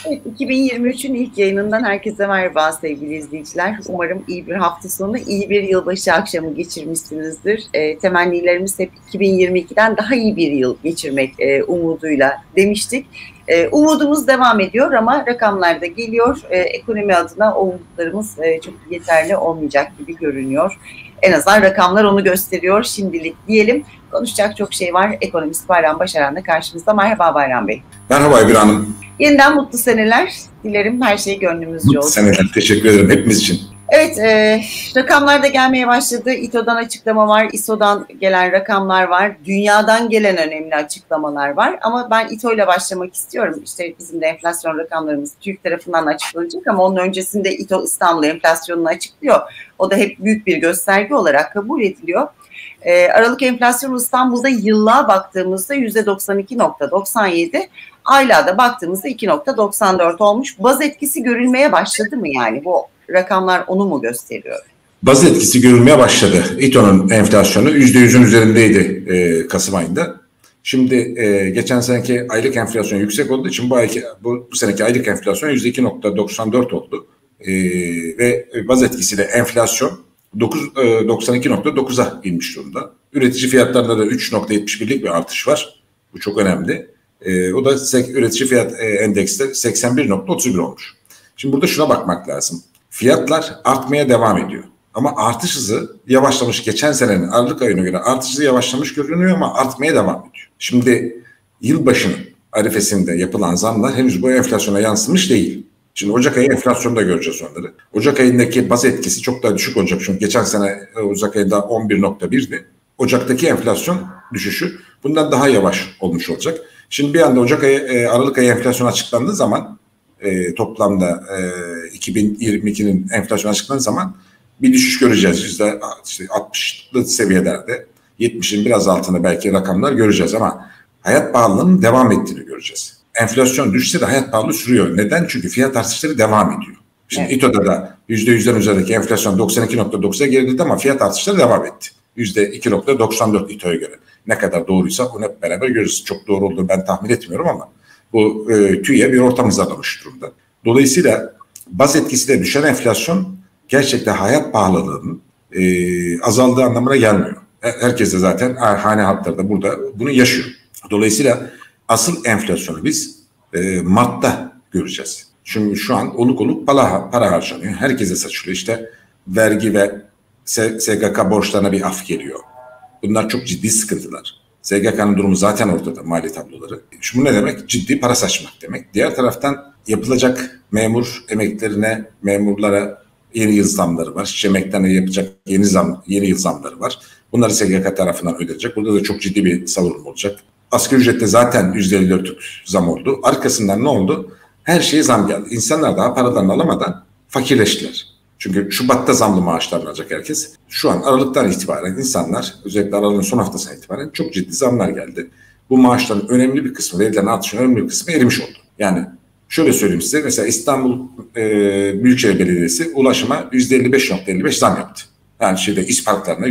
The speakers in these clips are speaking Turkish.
Evet, 2023'ün ilk yayınından herkese merhaba sevgili izleyiciler. Umarım iyi bir hafta sonu, iyi bir yılbaşı akşamı geçirmişsinizdir. Temennilerimiz hep 2022'den daha iyi bir yıl geçirmek umuduyla demiştik. Umudumuz devam ediyor ama rakamlar da geliyor. Ekonomi adına o umutlarımız çok yeterli olmayacak gibi görünüyor. En azından rakamlar onu gösteriyor şimdilik diyelim. Konuşacak çok şey var. Ekonomist Bayram Başaran da karşımızda. Merhaba Bayram Bey. Merhaba İbrahim Hanım. Yeniden mutlu seneler dilerim. Her şey gönlümüzce olsun. Mutlu seneler. Teşekkür ederim hepimiz için. Evet, rakamlar da gelmeye başladı. İTO'dan açıklama var, İSO'dan gelen rakamlar var, dünyadan gelen önemli açıklamalar var. Ama ben İTO ile başlamak istiyorum. İşte bizim de enflasyon rakamlarımız TÜİK tarafından açıklanacak ama onun öncesinde İTO İstanbul enflasyonunu açıklıyor. O da hep büyük bir gösterge olarak kabul ediliyor. Aralık enflasyonu İstanbul'da yıllığa baktığımızda %92.97, aylığa da baktığımızda 2.94 olmuş. Baz etkisi görülmeye başladı mı yani? Bu rakamlar onu mu gösteriyor? Baz etkisi görülmeye başladı. İTO'nun enflasyonu %100'ün üzerindeydi Kasım ayında. Şimdi geçen seneki aylık enflasyon yüksek olduğu için bu seneki aylık enflasyon %2.94 oldu. Ve baz etkisiyle enflasyon 92.9'a inmiş durumda. Üretici fiyatlarında da 3.71'lik bir artış var. Bu çok önemli. O da üretici fiyat endeksleri 81.31 olmuş. Şimdi burada şuna bakmak lazım. Fiyatlar artmaya devam ediyor. Ama artış hızı yavaşlamış. Geçen senenin Aralık ayına göre artış hızı yavaşlamış görünüyor ama artmaya devam ediyor. Şimdi yılbaşının arifesinde yapılan zamlar henüz bu enflasyona yansımış değil. Şimdi Ocak ayı enflasyonu da göreceğiz onları. Ocak ayındaki baz etkisi çok daha düşük olacak. Çünkü geçen sene Ocak ayında 11.1'di. Ocaktaki enflasyon düşüşü bundan daha yavaş olmuş olacak. Şimdi bir anda Aralık ayı enflasyon açıklandığı zaman toplamda 2022'nin enflasyonu açıklandığı zaman bir düşüş göreceğiz. %60'lı seviyelerde, 70'in biraz altında belki rakamlar göreceğiz ama hayat pahalılığının devam ettiğini göreceğiz. Enflasyon düşse de hayat pahalılığı sürüyor. Neden? Çünkü fiyat artışları devam ediyor. Şimdi evet. İTO'da da %100'den üzerindeki enflasyon 92.9'a geriledi ama fiyat artışları devam etti. %2.94 İTO'ya göre. Ne kadar doğruysa onu hep beraber görürüz. Çok doğru olduğunu ben tahmin etmiyorum ama bu TÜİ'ye bir ortam hazırlamış durumda. Dolayısıyla baz etkisiyle düşen enflasyon gerçekten hayat pahalılığının azaldığı anlamına gelmiyor. Herkes de zaten hane halkları da burada bunu yaşıyor. Dolayısıyla asıl enflasyonu biz Mart'ta göreceğiz. Çünkü şu an oluk para harcanıyor. Herkese saçılıyor. İşte vergi ve SGK borçlarına bir af geliyor. Bunlar çok ciddi sıkıntılar. SGK'nın durumu zaten ortada, mali tabloları. Şu ne demek? Ciddi para saçmak demek. Diğer taraftan yapılacak emeklilerine, memurlara yeni yıl zamları var. İşçi emeklilerine yapacak yeni yıl zamları var. Bunları SGK tarafından ödenecek. Burada da çok ciddi bir savunma olacak. Asgari ücrette zaten %54'lük zam oldu. Arkasından ne oldu? Her şeye zam geldi. İnsanlar daha paralarını alamadan fakirleştiler. Çünkü Şubat'ta zamlı maaşlar alacak herkes. Şu an Aralık'tan itibaren insanlar, özellikle Aralık'ın son haftasına itibaren çok ciddi zamlar geldi. Bu maaşların önemli bir kısmı, verilen artışın önemli bir kısmı erimiş oldu. Yani şöyle söyleyeyim size, mesela İstanbul Büyükşehir Belediyesi ulaşıma %55.55 zam yaptı. Yani İş parklarına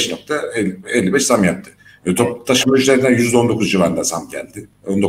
%55.55 zam yaptı. Toplu taşıma ücretlerinden %19 civarında zam geldi.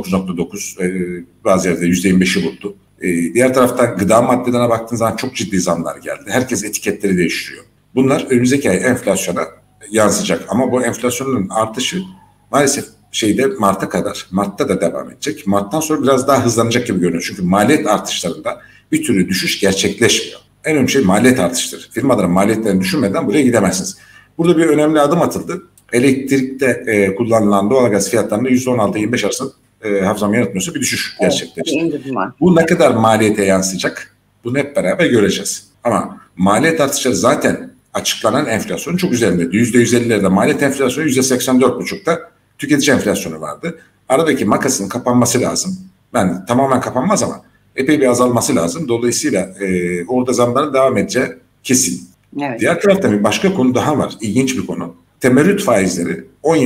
19.9, bazı yerde %25'i buldu. Diğer taraftan gıda maddelerine baktığınız zaman çok ciddi zamlar geldi. Herkes etiketleri değiştiriyor. Bunlar önümüzdeki ay enflasyona yansıyacak. Ama bu enflasyonun artışı maalesef Mart'a kadar, Mart'ta da devam edecek. Mart'tan sonra biraz daha hızlanacak gibi görünüyor. Çünkü maliyet artışlarında bir türlü düşüş gerçekleşmiyor. En önemli şey maliyet artışları. Firmaların maliyetlerini düşürmeden buraya gidemezsiniz. Burada bir önemli adım atıldı. Elektrikte kullanılan doğalgaz fiyatlarında %16-25 arasında hafızam yanıltmıyorsa bir düşüş gerçekleşti. Bu ne kadar maliyete yansıyacak? Bunu hep beraber göreceğiz. Ama maliyet artışları zaten açıklanan enflasyonun çok üzerinde. %150'lerde maliyet enflasyonu %84,5'ta tüketici enflasyonu vardı. Aradaki makasın kapanması lazım. Yani tamamen kapanmaz ama epey bir azalması lazım. Dolayısıyla orada zamların devam edeceği kesin. Evet. Diğer tarafta bir başka konu daha var. İlginç bir konu. Temerrüt faizleri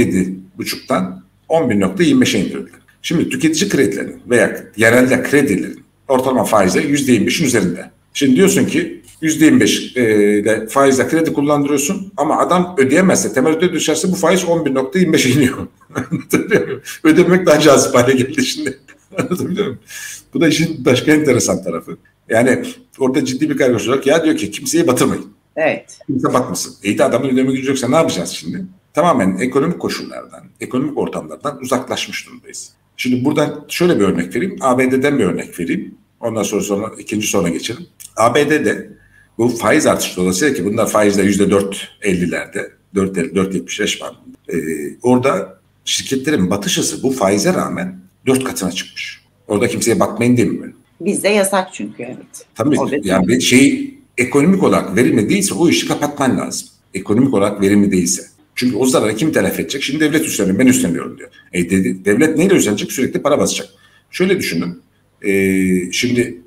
17,5'tan 11,25'e indirildi. Şimdi tüketici kredilerinin veya yerelde kredilerin ortalama faizleri %25'in üzerinde. Şimdi diyorsun ki %25 ile faizle kredi kullandırıyorsun ama adam ödeyemezse, temerrüte düşerse bu faiz 11,25'e iniyor. Ödemek daha cazip hale geldi şimdi. Anlatabiliyor muyum? Bu da işin başka enteresan tarafı. Yani orada ciddi bir kargaşa olarak ya diyor ki kimseyi batırmayın. Evet. Kimse batmasın. İyi de adamın ödeme gücü yoksa ne yapacağız şimdi? Tamamen ekonomik koşullardan, ekonomik ortamlardan uzaklaşmış durumdayız. Şimdi buradan şöyle bir örnek vereyim. ABD'den bir örnek vereyim. Ondan sonra ikinci soruna geçelim. ABD'de bu faiz artışı dolayısıyla ki bunlar faizler %4.50'lerde, 4.75 var. Orada şirketlerin batış hızı bu faize rağmen 4 katına çıkmış. Orada kimseye batmayın demiyorum. Bizde yasak çünkü, evet. Tabii yani ekonomik olarak verimli değilse o işi kapatman lazım. Ekonomik olarak verimli değilse. Çünkü o zararı kim telafi edecek? Şimdi devlet üstleniyor, ben üstleniyorum diyor. Devlet neyle üstlenecek? Sürekli para basacak. Şöyle düşünün. Şimdi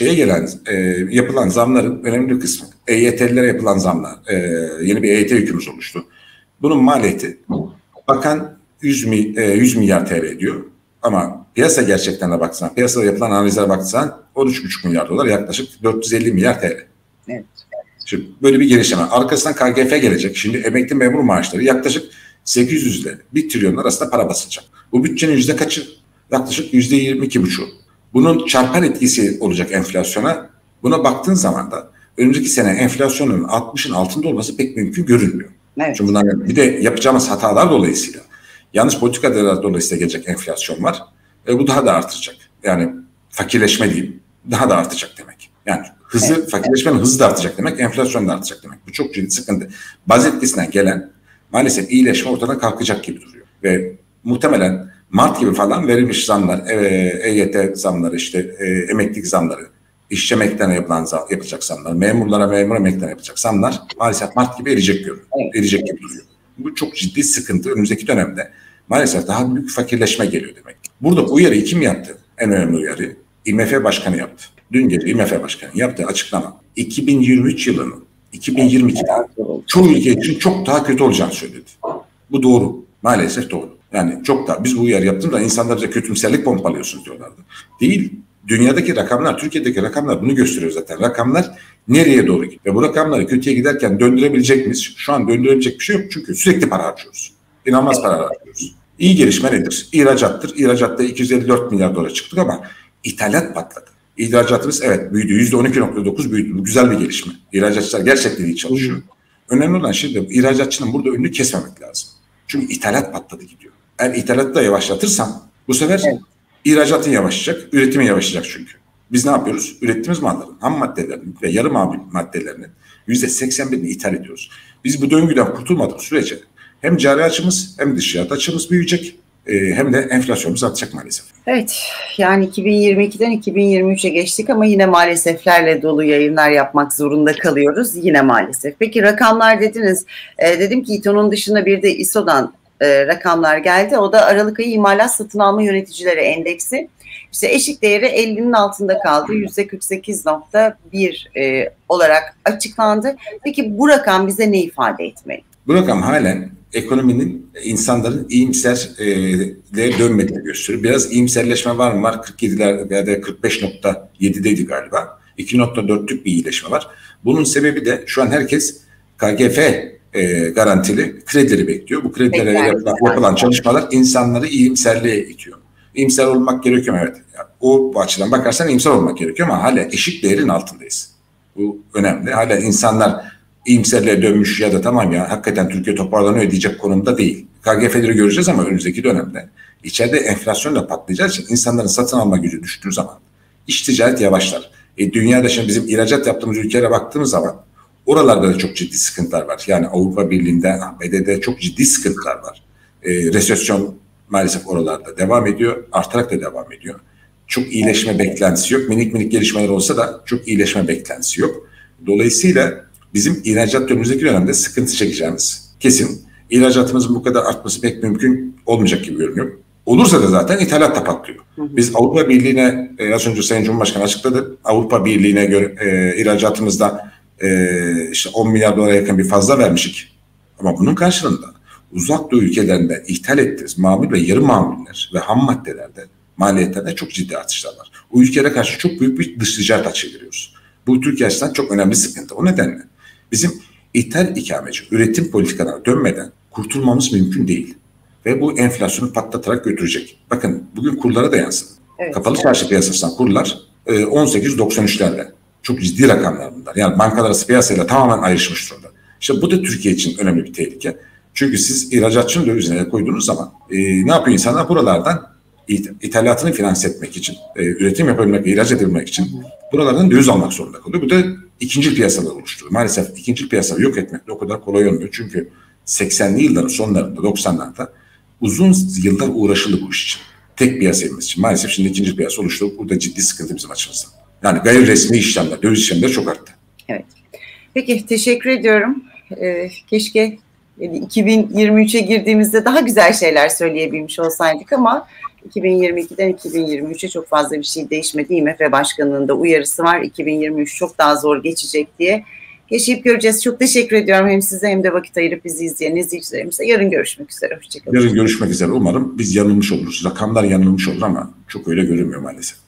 yapılan zamların önemli bir kısmı. EYT'lilere yapılan zamlar. Yeni bir EYT yükümüz oluştu. Bunun maliyeti bakan 100 milyar TL ediyor. Ama piyasa gerçeklerine baksan, piyasada yapılan analizlere baksan 13,5 milyar dolar, yaklaşık 450 milyar TL. Evet. Şimdi böyle bir gelişme. Arkasından KGF gelecek. Şimdi emekli memur maaşları yaklaşık 800 ile 1 trilyon arasında para basılacak. Bu bütçenin yüzde kaçı? Yaklaşık %22,5. Bunun çarpan etkisi olacak enflasyona. Buna baktığın zaman da önümüzdeki sene enflasyonun 60'ın altında olması pek mümkün görünmüyor. Evet. Çünkü bunlar bir de yapacağımız hatalar dolayısıyla, yanlış politikalar dolayısıyla gelecek enflasyon var. Bu daha da artacak. Yani fakirleşme diyeyim, daha da artacak demek. Yani fakirleşmenin hızı da artacak demek, enflasyon da artacak demek. Bu çok ciddi sıkıntı. Baz etkisinden gelen maalesef iyileşme ortadan kalkacak gibi duruyor. Ve muhtemelen Mart gibi falan verilmiş zamlar, EYT zamları, emeklilik zamları, işçi emeklilerine yapılacak zamlar, memur emeklilerine yapılacak zamlar maalesef Mart gibi eriyecek gibi duruyor. Bu çok ciddi sıkıntı. Önümüzdeki dönemde maalesef daha büyük fakirleşme geliyor demek. Burada uyarıyı kim yaptı? En önemli uyarı IMF Başkanı yaptı. Dün gece IMF Başkanı yaptığı açıklama 2023 yılının 2022'den çoğu ülke için çok daha kötü olacağını söyledi. Bu doğru. Maalesef doğru. Yani çok daha biz bu uyarı yaptığımızda insanlar bize kötümserlik pompalıyorsunuz diyorlardı. Değil. Dünyadaki rakamlar, Türkiye'deki rakamlar bunu gösteriyor zaten. Rakamlar nereye doğru gidiyor? Ve bu rakamları kötüye giderken döndürebilecek miyiz? Şu an döndürebilecek bir şey yok. Çünkü sürekli para harcıyoruz. İnanılmaz para harcıyoruz. İyi gelişme nedir? İhracattır. İhracatta 254 milyar dolara çıktık ama ithalat patladı. İhracatımız evet büyüdü. %12,9 büyüdü. Bu güzel bir gelişme. İhracatçılar gerçekten iyi çalışıyor. Önemli olan şimdi ihracatçının burada önünü kesmemek lazım. Çünkü ithalat patladı gidiyor. Eğer ithalatı da yavaşlatırsam bu sefer ihracatın yavaşlayacak, üretimin yavaşlayacak çünkü. Biz ne yapıyoruz? Ürettiğimiz malların, ham maddelerinin ve yarı mamul maddelerinin %81'ini ithal ediyoruz. Biz bu döngüden kurtulmadığımız sürece hem cari açımız hem dış ticaret açımız büyüyecek, hem de enflasyonumuz artacak maalesef. Evet, yani 2022'den 2023'e geçtik ama yine maaleseflerle dolu yayınlar yapmak zorunda kalıyoruz. Yine maalesef. Peki rakamlar dediniz. Dedim ki İTO'nun dışında bir de İSO'dan rakamlar geldi. O da Aralık ayı imalat satın alma yöneticileri endeksi. İşte eşik değeri 50'nin altında kaldı. %48,1 olarak açıklandı. Peki bu rakam bize ne ifade etmeli? Bu rakam halen ekonominin, insanların iyimserliğe dönmediğini gösteriyor. Biraz iyimserleşme var mı? Var. 47'ler ya da 45,7'deydi galiba. 2,4'lük bir iyileşme var. Bunun sebebi de şu an herkes KGF garantili kredileri bekliyor. Bu kredilere yapılan çalışmalar insanları iyimserliğe itiyor. İyimser olmak gerekiyor mu? Evet. Yani o açıdan bakarsan iyimser olmak gerekiyor ama hala eşik değerin altındayız. Bu önemli. Hala insanlar iyimserliğe dönmüş ya da tamam ya hakikaten Türkiye toparlanıyor diyecek konumda değil. KGF'leri göreceğiz ama önümüzdeki dönemde içeride enflasyonla patlayacağı için insanların satın alma gücü düştüğü zaman iş ticaret yavaşlar. Dünyada şimdi bizim ihracat yaptığımız ülkelere baktığımız zaman oralarda da çok ciddi sıkıntılar var. Yani Avrupa Birliği'nde, ABD'de çok ciddi sıkıntılar var. Resesyon maalesef oralarda devam ediyor. Artarak da devam ediyor. Çok iyileşme beklentisi yok. Minik minik gelişmeler olsa da çok iyileşme beklentisi yok. Dolayısıyla bizim ihracat önümüzdeki dönemde sıkıntı çekeceğimiz kesin. İhracatımızın bu kadar artması pek mümkün olmayacak gibi görünüyor. Olursa da zaten ithalat da patlıyor. Biz Avrupa Birliği'ne, az önce Sayın Cumhurbaşkanı açıkladı, Avrupa Birliği'ne göre ihracatımızda 10 milyar dolara yakın bir fazla vermişik. Ama bunun karşılığında uzak doğu ülkelerinde ithal ettiğimiz mamul ve yarı mamuller ve ham maddelerde maliyetlerde çok ciddi artışlar var. O ülkelere karşı çok büyük bir dış ticaret açığı veriyoruz. Bu Türkiye açısından çok önemli sıkıntı. O nedenle bizim ithal ikameci, üretim politikalarına dönmeden kurtulmamız mümkün değil. Ve bu enflasyonu patlatarak götürecek. Bakın bugün kurlara da yansıdı. Evet. Kapalı çarşı piyasasından kurlar 18.93'lerle. Çok ciddi rakamlar bunlar. Yani bankalar arası piyasayla tamamen ayrışmış durumda. İşte bu da Türkiye için önemli bir tehlike. Çünkü siz ihracatçının dövizine koyduğunuz zaman ne yapıyor insanlar? Buralardan ithalatını finanse etmek için, üretim yapabilmek ve ihraç edebilmek için buralardan döviz almak zorunda kalıyor. Bu da ikinci piyasalar oluşturuyor. Maalesef ikinci piyasaları yok etmek de o kadar kolay olmuyor. Çünkü 80'li yılların sonlarında, 90'larda uzun yıllar uğraşıldı bu iş için. Tek piyasayımız için. Maalesef şimdi ikinci piyasa oluştu. Burada ciddi sıkıntı bizim açımızdan. Yani gayri resmi işlemler, döviz işlemleri çok arttı. Evet. Peki teşekkür ediyorum. Keşke 2023'e girdiğimizde daha güzel şeyler söyleyebilmiş olsaydık ama 2022'den 2023'e çok fazla bir şey değişmedi. IMF Başkanı'nın da uyarısı var. 2023 çok daha zor geçecek diye. Yaşayıp göreceğiz. Çok teşekkür ediyorum hem size hem de vakit ayırıp bizi izleyen izleyicilerimize. Yarın görüşmek üzere. Hoşçakalın. Yarın görüşmek üzere. Umarım biz yanılmış oluruz. Rakamlar yanılmış olur ama çok öyle görünmüyor maalesef.